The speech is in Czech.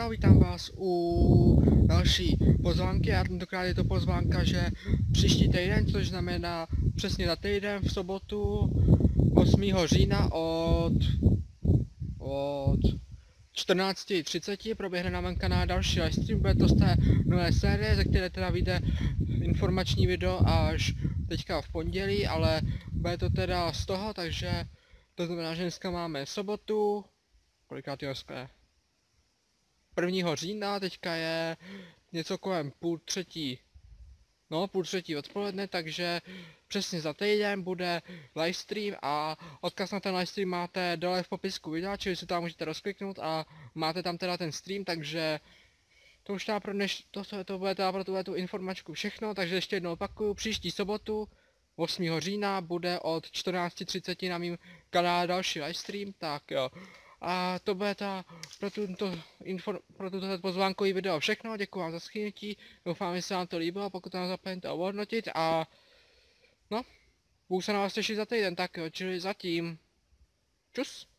čau, vítám vás u další pozvánky a tentokrát je to pozvánka, že příští týden, což znamená přesně za týden v sobotu 8. října od 14:30 proběhne na mém kanále další livestream, bude to z té nové série, ze které teda vyjde informační video až teďka v pondělí, ale bude to teda z toho, takže to znamená, že dneska máme sobotu, kolikátýho jsme? 1. října, teďka je něco kolem půl třetí odpoledne, takže přesně za týden bude livestream a odkaz na ten livestream máte dole v popisku videa, čili si tam můžete rozkliknout a máte tam teda ten stream, takže to už teda to bude teda pro tu informačku všechno, takže ještě jednou opakuju, příští sobotu 8. října bude od 14:30 na mým kanále další livestream, tak jo. A to bude pro tuto pozvánkový video všechno, děkuji vám za shrnutí, doufám, že se vám to líbilo, pokud to nezapomeňte ohodnotit a no, budu se na vás těšit za týden, tak jo, čili zatím, čus.